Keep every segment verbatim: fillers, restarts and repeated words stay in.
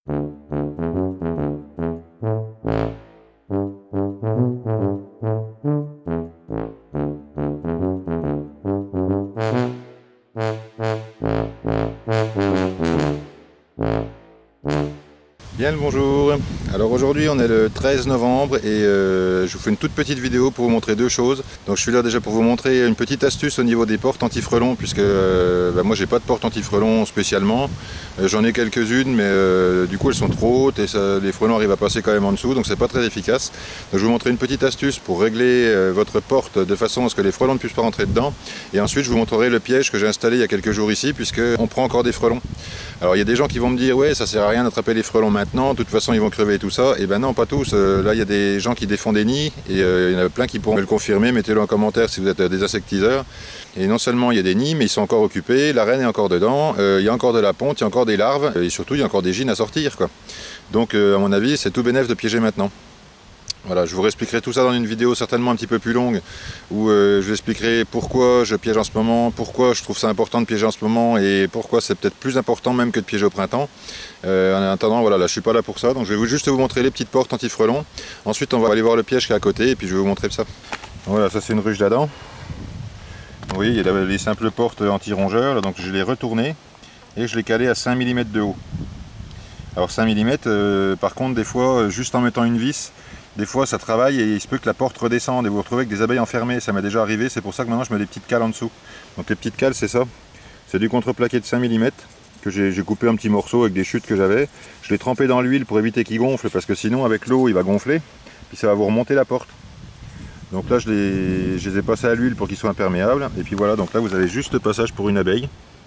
Bien le bonjour. Alors aujourd'hui on est le treize novembre et euh, je vous fais une toute petite vidéo pour vous montrer deux choses. Donc je suis là déjà pour vous montrer une petite astuce au niveau des portes anti-frelons, puisque euh, bah, moi j'ai pas de porte anti-frelons spécialement. Euh, J'en ai quelques-unes, mais euh, du coup elles sont trop hautes et ça, les frelons arrivent à passer quand même en dessous, donc c'est pas très efficace. Donc je vais vous montrer une petite astuce pour régler euh, votre porte de façon à ce que les frelons ne puissent pas rentrer dedans. Et ensuite je vous montrerai le piège que j'ai installé il y a quelques jours ici, puisque on prend encore des frelons. Alors il y a des gens qui vont me dire ouais, ça sert à rien d'attraper les frelons maintenant, de toute façon ils vont crever et tout ça. Et ben non, pas tous. Euh, là il y a des gens qui défont des nids et euh, il y en a plein qui pourront me le confirmer. Mettez-le en commentaire si vous êtes des insectiseurs. Et non seulement il y a des nids, mais ils sont encore occupés, la reine est encore dedans, euh, il y a encore de la ponte, il y a encore des larves et surtout il y a encore des gînes à sortir, quoi. Donc euh, à mon avis c'est tout bénef de piéger maintenant. Voilà, je vous réexpliquerai tout ça dans une vidéo certainement un petit peu plus longue où euh, je vous expliquerai pourquoi je piège en ce moment, pourquoi je trouve ça important de piéger en ce moment et pourquoi c'est peut-être plus important même que de piéger au printemps. Euh, en attendant, voilà, là je suis pas là pour ça, donc je vais vous, juste vous montrer les petites portes anti-frelons. Ensuite on va aller voir le piège qui est à côté et puis je vais vous montrer ça. Voilà, ça c'est une ruche d'Adam. Vous voyez, il y a les simples portes anti-rongeurs, donc je l'ai retourné et je l'ai calé à cinq millimètres de haut. Alors cinq millimètres, euh, par contre des fois, juste en mettant une vis, des fois ça travaille et il se peut que la porte redescende et vous vous retrouvez avec des abeilles enfermées. Ça m'est déjà arrivé, c'est pour ça que maintenant je mets des petites cales en dessous. Donc les petites cales c'est ça, c'est du contreplaqué de cinq millimètres que j'ai coupé en petits morceaux avec des chutes que j'avais. Je l'ai trempé dans l'huile pour éviter qu'il gonfle, parce que sinon avec l'eau il va gonfler, puis ça va vous remonter la porte. Donc là je les, je les ai passés à l'huile pour qu'ils soient imperméables. Et puis voilà, donc là vous avez juste le passage pour une abeille.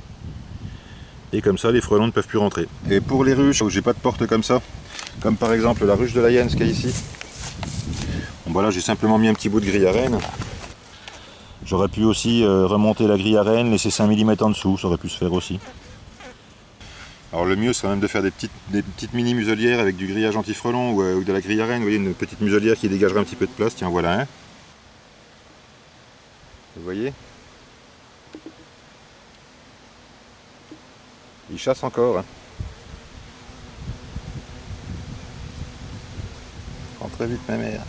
Et comme ça les frelons ne peuvent plus rentrer. Et pour les ruches où j'ai pas de porte comme ça, comme par exemple la ruche de la Jens qui est ici, bon voilà, j'ai simplement mis un petit bout de grille à reine. J'aurais pu aussi euh, remonter la grille à reine, laisser cinq millimètres en dessous, ça aurait pu se faire aussi. Alors le mieux serait même de faire des petites, des petites mini muselières avec du grillage anti-frelon ou, euh, ou de la grille à reine. Vous voyez, une petite muselière qui dégagerait un petit peu de place. Tiens, voilà un. Vous voyez, il chasse encore. Hein. Prends très vite ma mère.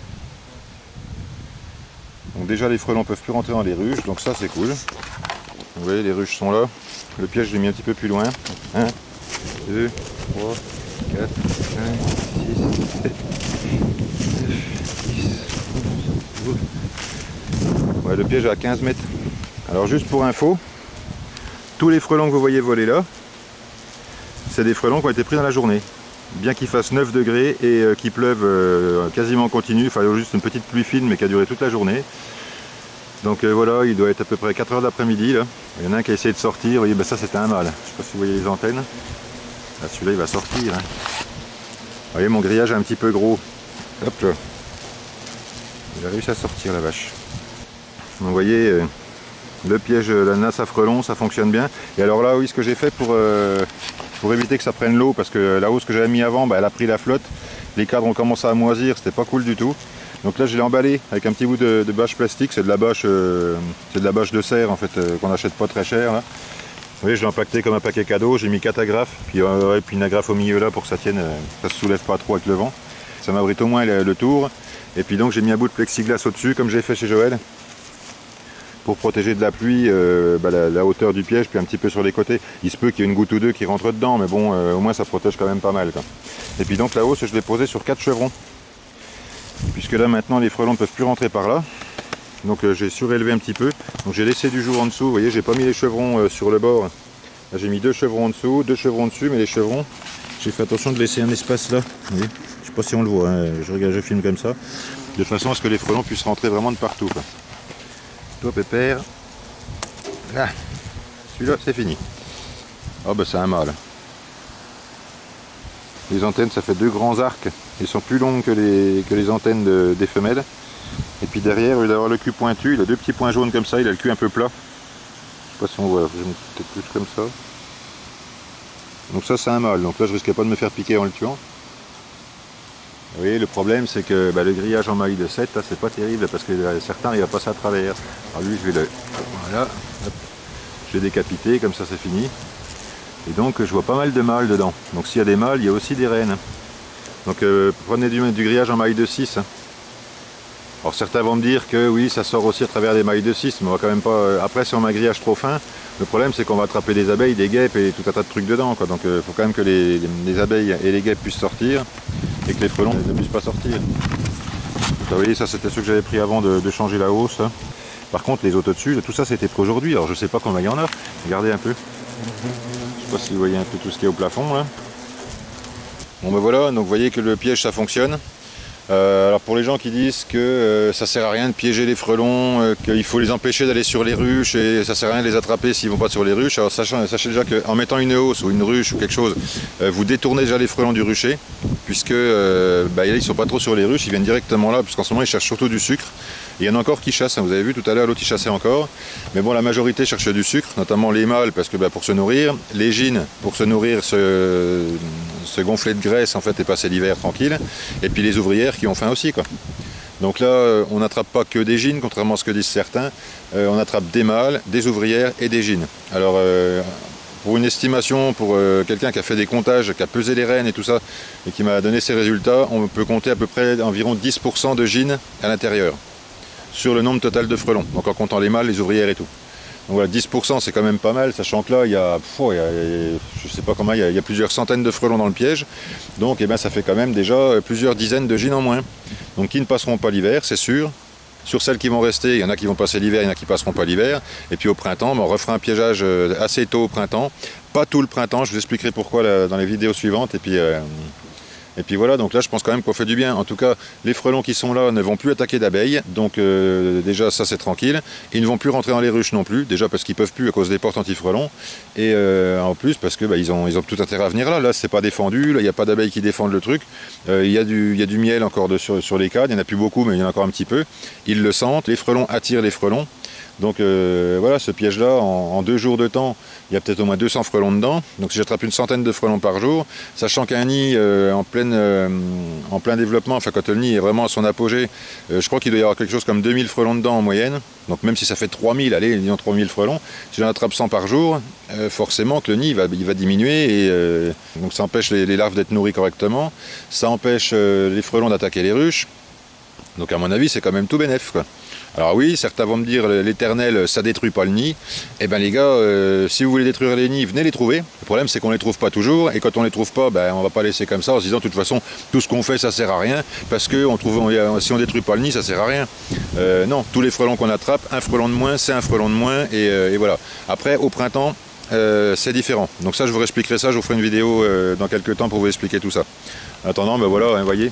Donc déjà les frelons peuvent plus rentrer dans les ruches, donc ça c'est cool. Vous voyez, les ruches sont là. Le piège je l'ai mis un petit peu plus loin. un, deux, trois, quatre, cinq, six, sept, neuf, dix, onze, douze. Ouais, le piège est à quinze mètres. Alors juste pour info, tous les frelons que vous voyez voler là, c'est des frelons qui ont été pris dans la journée. Bien qu'il fasse neuf degrés et euh, qu'il pleuve euh, quasiment en continu, il fallait juste une petite pluie fine mais qui a duré toute la journée. Donc euh, voilà, il doit être à peu près quatre heures d'après-midi là. Il y en a un qui a essayé de sortir, vous voyez, ben ça c'était un mâle. Je ne sais pas si vous voyez les antennes. Là celui-là il va sortir. Hein. Vous voyez, mon grillage est un petit peu gros. Hop là. Il a réussi à sortir la vache. Donc vous voyez, euh, le piège, la nasse à frelons, ça fonctionne bien. Et alors là, oui, ce que j'ai fait pour... Euh, pour éviter que ça prenne l'eau, parce que la hausse que j'avais mis avant, bah, elle a pris la flotte, les cadres ont commencé à moisir, c'était pas cool du tout. Donc là je l'ai emballé avec un petit bout de, de bâche plastique, c'est de la bâche euh, c'est de la bâche de serre en fait, euh, qu'on achète pas très cher là. Vous voyez, je l'ai empaqueté comme un paquet cadeau, j'ai mis quatre agrafes, puis, euh, et puis une agrafe au milieu là pour que ça tienne, euh, ça se soulève pas trop avec le vent. Ça m'abrite au moins le, le tour, et puis donc j'ai mis un bout de plexiglas au dessus comme j'ai fait chez Joël, pour protéger de la pluie euh, bah, la, la hauteur du piège, puis un petit peu sur les côtés. Il se peut qu'il y ait une goutte ou deux qui rentre dedans, mais bon, euh, au moins ça protège quand même pas mal. Quoi. Et puis donc la hausse, je l'ai posée sur quatre chevrons. Puisque là maintenant les frelons ne peuvent plus rentrer par là. Donc euh, j'ai surélevé un petit peu. Donc j'ai laissé du jour en dessous. Vous voyez, j'ai pas mis les chevrons euh, sur le bord. Là j'ai mis deux chevrons en dessous, deux chevrons dessus, mais les chevrons, j'ai fait attention de laisser un espace là. Vous voyez, je sais pas si on le voit, hein. je regarde, je filme comme ça. De façon à ce que les frelons puissent rentrer vraiment de partout. Quoi. Toi pépère, là, celui-là c'est fini. Oh bah c'est un mâle. Les antennes ça fait deux grands arcs, ils sont plus longs que les, que les antennes de, des femelles. Et puis derrière, au lieu d'avoir le cul pointu, il a deux petits points jaunes comme ça, il a le cul un peu plat. Je sais pas si on voit, je vais peut-être plus comme ça. Donc ça c'est un mâle, donc là je risquais pas de me faire piquer en le tuant. Vous voyez, le problème c'est que bah, le grillage en maille de sept, là c'est pas terrible parce que euh, certains il va passer à travers. Alors lui je vais le, voilà, hop, je vais décapiter, comme ça c'est fini. Et donc je vois pas mal de mâles dedans. Donc s'il y a des mâles, il y a aussi des reines. Donc euh, prenez du, du grillage en maille de six. Alors certains vont me dire que oui, ça sort aussi à travers des mailles de six, mais on va quand même pas... Après, si on a un grillage trop fin, le problème c'est qu'on va attraper des abeilles, des guêpes et tout un tas de trucs dedans, quoi. Donc il euh, faut quand même que les, les abeilles et les guêpes puissent sortir et que les frelons ne puissent pas sortir. Donc, vous voyez, ça c'était ceux que j'avais pris avant de, de changer la hausse. Par contre, les autres au-dessus, tout ça c'était pour aujourd'hui. Alors je sais pas combien il y en a. Regardez un peu. Je sais pas si vous voyez un peu tout ce qui est au plafond là. Bon ben voilà, donc vous voyez que le piège ça fonctionne. Euh, alors pour les gens qui disent que euh, ça sert à rien de piéger les frelons, euh, qu'il faut les empêcher d'aller sur les ruches et ça sert à rien de les attraper s'ils vont pas sur les ruches, alors sachez, sachez déjà qu'en mettant une hausse ou une ruche ou quelque chose, euh, vous détournez déjà les frelons du rucher, puisque euh, bah, ils sont pas trop sur les ruches, ils viennent directement là, puisqu'en ce moment ils cherchent surtout du sucre. Et il y en a encore qui chassent, hein, vous avez vu tout à l'heure l'autre il chassait encore, mais bon la majorité cherche du sucre, notamment les mâles parce que bah, pour se nourrir, les gines pour se nourrir, se, se gonfler de graisse en fait et passer l'hiver tranquille, et puis les ouvrières qui ont faim aussi quoi. Donc là on n'attrape pas que des gines, contrairement à ce que disent certains, euh, on attrape des mâles, des ouvrières et des gines. Alors euh, pour une estimation, pour euh, quelqu'un qui a fait des comptages, qui a pesé les reines et tout ça, et qui m'a donné ses résultats, on peut compter à peu près environ dix pour cent de gines à l'intérieur, sur le nombre total de frelons, donc en comptant les mâles, les ouvrières et tout. Donc voilà, dix pour cent c'est quand même pas mal, sachant que là, il y a, pff, il y a je sais pas comment, il y, a, il y a plusieurs centaines de frelons dans le piège, donc eh ben, ça fait quand même déjà plusieurs dizaines de gines en moins. Donc qui ne passeront pas l'hiver, c'est sûr. Sur celles qui vont rester, il y en a qui vont passer l'hiver, il y en a qui passeront pas l'hiver. Et puis au printemps, ben, on refera un piégeage assez tôt au printemps. Pas tout le printemps, je vous expliquerai pourquoi là, dans les vidéos suivantes. Et puis... Euh, Et puis voilà, donc là je pense quand même qu'on fait du bien. En tout cas, les frelons qui sont là ne vont plus attaquer d'abeilles, donc euh, déjà ça c'est tranquille. Ils ne vont plus rentrer dans les ruches non plus, déjà parce qu'ils ne peuvent plus à cause des portes anti-frelons. Et euh, en plus parce qu'ils bah, ils ont, ils ont tout intérêt à venir là, là c'est pas défendu, là il n'y a pas d'abeilles qui défendent le truc. Euh, il y a du, il y a du miel encore de, sur, sur les cadres, il n'y en a plus beaucoup mais il y en a encore un petit peu. Ils le sentent, les frelons attirent les frelons. Donc euh, voilà, ce piège-là, en, en deux jours de temps, il y a peut-être au moins deux cents frelons dedans. Donc si j'attrape une centaine de frelons par jour, sachant qu'un nid euh, en, pleine, euh, en plein développement, enfin quand le nid est vraiment à son apogée, euh, je crois qu'il doit y avoir quelque chose comme deux mille frelons dedans en moyenne. Donc même si ça fait trois mille, allez, disons trois mille frelons, si j'en attrape cent par jour, euh, forcément que le nid il va, il va diminuer. Et euh, donc ça empêche les, les larves d'être nourries correctement, ça empêche euh, les frelons d'attaquer les ruches. Donc à mon avis, c'est quand même tout bénef, quoi. Alors oui, certains vont me dire l'éternel, ça détruit pas le nid. Eh bien les gars, euh, si vous voulez détruire les nids, venez les trouver. Le problème c'est qu'on les trouve pas toujours, et quand on les trouve pas, ben, on va pas laisser comme ça en se disant de toute façon tout ce qu'on fait ça sert à rien, parce que on trouve, on, si on détruit pas le nid, ça sert à rien. Euh, non, tous les frelons qu'on attrape, un frelon de moins, c'est un frelon de moins, et, euh, et voilà. Après au printemps, euh, c'est différent. Donc ça je vous expliquerai ça, je vous ferai une vidéo euh, dans quelques temps pour vous expliquer tout ça. En attendant, ben voilà, vous voyez.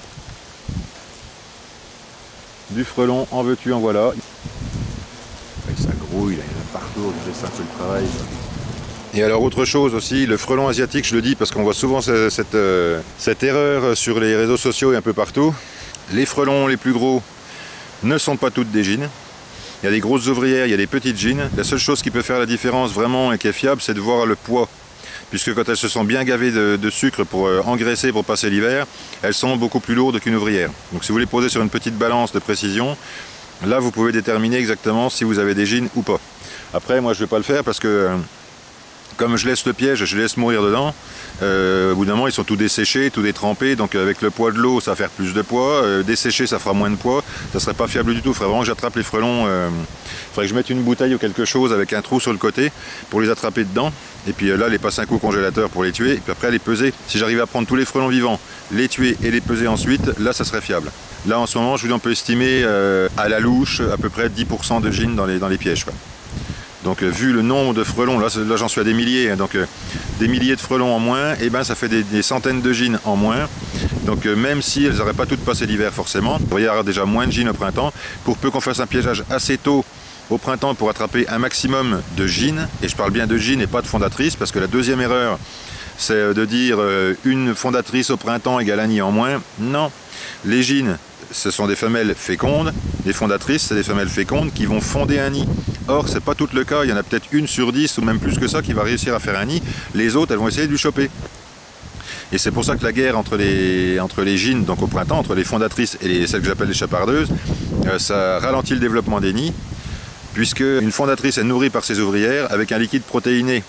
Du frelon, en veux-tu, en voilà. Avec sa grouille, là, il y en a partout, je laisse un peu le travail. Et alors autre chose aussi, le frelon asiatique, je le dis parce qu'on voit souvent cette, cette, euh, cette erreur sur les réseaux sociaux et un peu partout. Les frelons les plus gros ne sont pas toutes des gines. Il y a des grosses ouvrières, il y a des petites gines. La seule chose qui peut faire la différence vraiment et qui est fiable, c'est de voir le poids. Puisque quand elles se sont bien gavées de, de sucre pour euh, engraisser pour passer l'hiver, elles sont beaucoup plus lourdes qu'une ouvrière. Donc si vous les posez sur une petite balance de précision, là vous pouvez déterminer exactement si vous avez des gines ou pas. Après moi je ne vais pas le faire parce que euh, comme je laisse le piège, je les laisse mourir dedans, euh, au bout d'un moment ils sont tout desséchés, tout détrempés, donc avec le poids de l'eau ça va faire plus de poids, euh, desséché ça fera moins de poids, ça serait pas fiable du tout. Il faudrait vraiment que j'attrape les frelons, euh, il faudrait que je mette une bouteille ou quelque chose avec un trou sur le côté pour les attraper dedans, et puis là les passer un coup au congélateur pour les tuer, et puis après les peser. Si j'arrive à prendre tous les frelons vivants, les tuer et les peser ensuite, là ça serait fiable. Là en ce moment je vous dis on peut estimer euh, à la louche à peu près dix pour cent de gines dans les, dans les pièges, quoi. Donc euh, vu le nombre de frelons, là, là j'en suis à des milliers, hein, donc euh, des milliers de frelons en moins, et ben ça fait des, des centaines de gines en moins. Donc euh, même si elles n'auraient pas toutes passé l'hiver forcément, il va y avoir déjà moins de gines au printemps. Pour peu qu'on fasse un piégeage assez tôt au printemps pour attraper un maximum de gines, et je parle bien de gines et pas de fondatrices, parce que la deuxième erreur c'est de dire euh, une fondatrice au printemps égale un nid en moins. Non, les gines ce sont des femelles fécondes, les fondatrices c'est des femelles fécondes qui vont fonder un nid. Or c'est pas tout le cas, il y en a peut-être une sur dix ou même plus que ça qui va réussir à faire un nid, les autres elles vont essayer de lui choper. Et c'est pour ça que la guerre entre les, entre les gines, donc au printemps, entre les fondatrices et les, celles que j'appelle les chapardeuses, euh, ça ralentit le développement des nids, puisque une fondatrice est nourrie par ses ouvrières avec un liquide protéiné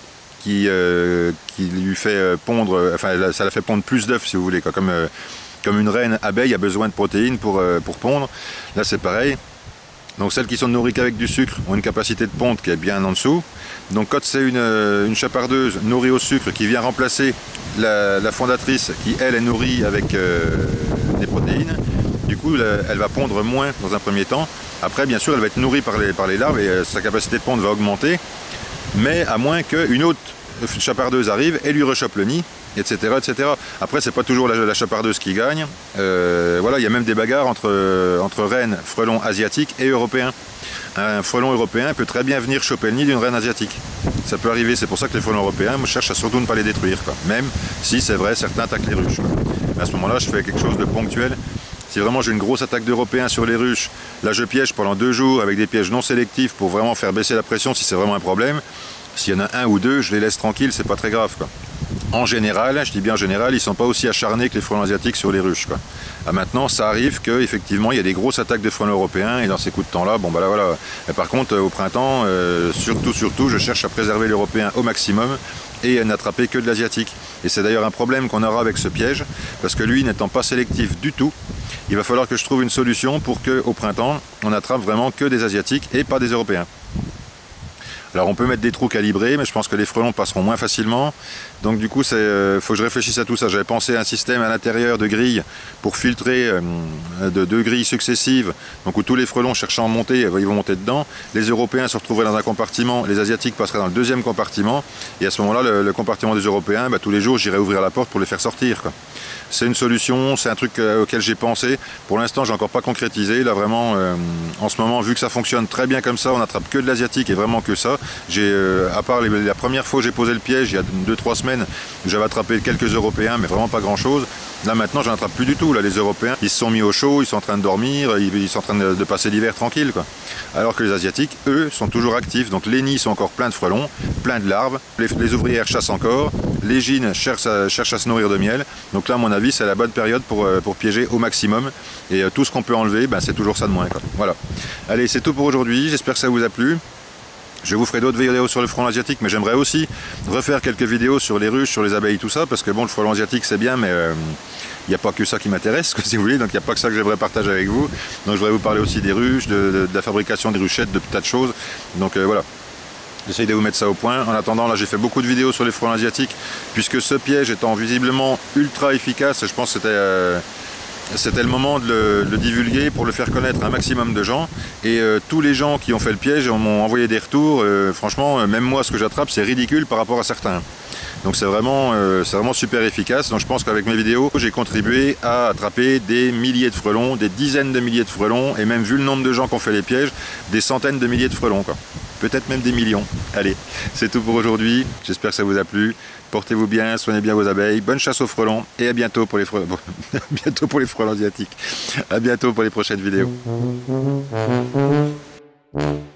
qui, euh, qui lui fait pondre, enfin ça la fait pondre plus d'œufs si vous voulez, quoi, comme, euh, comme une reine abeille a besoin de protéines pour, euh, pour pondre. Là c'est pareil. Donc celles qui sont nourries qu'avec du sucre ont une capacité de ponte qui est bien en dessous. Donc quand c'est une, une chapardeuse nourrie au sucre qui vient remplacer la, la fondatrice qui elle est nourrie avec euh, des protéines, du coup elle va pondre moins dans un premier temps. Après bien sûr elle va être nourrie par les, par les larves et euh, sa capacité de ponte va augmenter, mais à moins qu'une autre chapardeuse arrive et lui rechoppe le nid, et cetera et cetera. Après c'est pas toujours la, la chapardeuse qui gagne. Euh, voilà, il y a même des bagarres entre, entre reines, frelons asiatiques et européens. Un frelon européen peut très bien venir choper le nid d'une reine asiatique. Ça peut arriver, c'est pour ça que les frelons européens, moi, je cherche à surtout ne pas les détruire, quoi. Même si c'est vrai, certains attaquent les ruches, quoi. À ce moment-là, je fais quelque chose de ponctuel. Si vraiment j'ai une grosse attaque d'Européens sur les ruches, là je piège pendant deux jours avec des pièges non sélectifs pour vraiment faire baisser la pression si c'est vraiment un problème. S'il y en a un ou deux, je les laisse tranquilles, c'est pas très grave, quoi. En général, je dis bien en général, ils ne sont pas aussi acharnés que les frelons asiatiques sur les ruches, quoi. Ah, maintenant, ça arrive qu'effectivement, il y a des grosses attaques de frelons européens et dans ces coups de temps-là, bon bah là voilà. Et par contre, au printemps, euh, surtout, surtout, je cherche à préserver l'européen au maximum et à n'attraper que de l'asiatique. Et c'est d'ailleurs un problème qu'on aura avec ce piège, parce que lui, n'étant pas sélectif du tout, il va falloir que je trouve une solution pour qu'au printemps, on attrape vraiment que des asiatiques et pas des européens. Alors on peut mettre des trous calibrés, mais je pense que les frelons passeront moins facilement. Donc du coup, il euh, faut que je réfléchisse à tout ça. J'avais pensé à un système à l'intérieur de grilles pour filtrer euh, de deux grilles successives, donc où tous les frelons cherchant à monter, ils vont monter dedans. Les Européens se retrouveraient dans un compartiment, les Asiatiques passeraient dans le deuxième compartiment. Et à ce moment-là, le, le compartiment des Européens, bah, tous les jours, j'irai ouvrir la porte pour les faire sortir, quoi. C'est une solution, c'est un truc euh, auquel j'ai pensé. Pour l'instant, j'ai encore pas concrétisé. Là, vraiment, euh, en ce moment, vu que ça fonctionne très bien comme ça, on attrape que de l'asiatique et vraiment que ça. J'ai, euh, à part les, la première fois où j'ai posé le piège, il y a deux trois semaines, j'avais attrapé quelques Européens, mais vraiment pas grand-chose. Là, maintenant, j'en attrape plus du tout. Là, les Européens, ils se sont mis au chaud, ils sont en train de dormir, ils, ils sont en train de, de passer l'hiver tranquille, quoi. Alors que les Asiatiques, eux, sont toujours actifs. Donc les nids sont encore pleins de frelons, pleins de larves. Les, les ouvrières chassent encore. Les gînes cherchent à, cherchent à se nourrir de miel. Donc là, à mon avis, c'est la bonne période pour, pour piéger au maximum. Et euh, tout ce qu'on peut enlever, ben, c'est toujours ça de moins, quoi. Voilà. Allez, c'est tout pour aujourd'hui. J'espère que ça vous a plu. Je vous ferai d'autres vidéos sur le frelon asiatique, mais j'aimerais aussi refaire quelques vidéos sur les ruches, sur les abeilles, tout ça, parce que bon, le frelon asiatique c'est bien, mais il euh, n'y a pas que ça qui m'intéresse, si vous voulez, donc il n'y a pas que ça que j'aimerais partager avec vous. Donc je voudrais vous parler aussi des ruches, de, de, de la fabrication des ruchettes, de tas de choses. Donc euh, voilà. J'essaye de vous mettre ça au point. En attendant, là j'ai fait beaucoup de vidéos sur les frelons asiatiques, puisque ce piège étant visiblement ultra efficace, je pense que c'était... Euh, C'était le moment de le, de le divulguer pour le faire connaître à un maximum de gens. Et euh, tous les gens qui ont fait le piège m'ont envoyé des retours. Euh, franchement, même moi, ce que j'attrape, c'est ridicule par rapport à certains. Donc c'est vraiment, euh, c'est vraiment super efficace. Donc je pense qu'avec mes vidéos, j'ai contribué à attraper des milliers de frelons, des dizaines de milliers de frelons, et même vu le nombre de gens qui ont fait les pièges, des centaines de milliers de frelons, quoi. Peut-être même des millions. Allez, c'est tout pour aujourd'hui. J'espère que ça vous a plu. Portez-vous bien, soignez bien vos abeilles. Bonne chasse aux frelons et à bientôt pour les frelons, bientôt pour les frelons asiatiques. À bientôt pour les prochaines vidéos.